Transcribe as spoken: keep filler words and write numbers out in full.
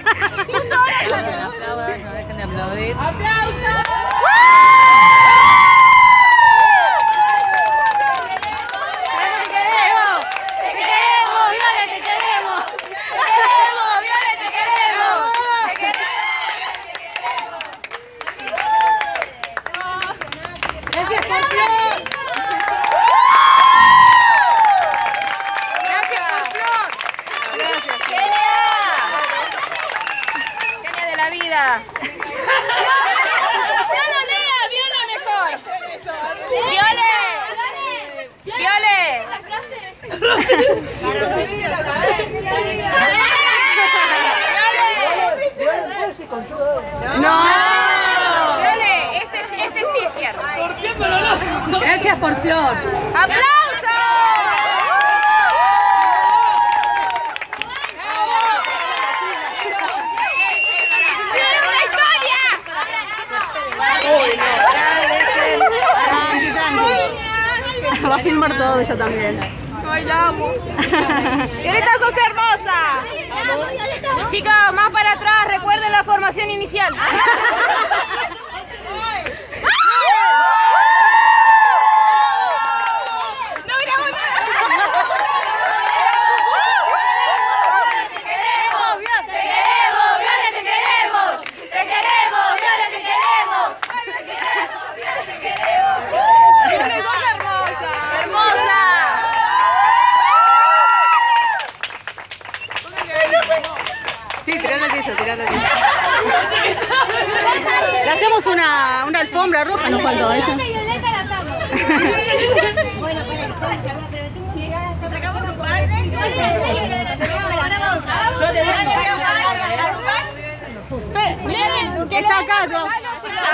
No dejen de aplaudir. ¡Aplausos! Viola lea, Viola mejor. Viole. Viole. No. Viole, este, este sí es cierto. Gracias por Flor. ¡Aplausos! Va a filmar todo ella también. Ay, la amo. Violeta, sos hermosa. Chicos, más para atrás, recuerden la formación inicial. No grabo nada. Te queremos, te queremos, Viola, te queremos. Te queremos, Viola, te queremos. Te queremos, Viola, sos hermosa. Hermosa. Sí, tirarlo al piso, tirarlo al piso. Le hacemos una, una alfombra roja, nos faltó eso. Violeta las amo. Bueno, para el corte, pero tengo que ir a sacamos tu parte. Yo te voy a Está acá, ¿no?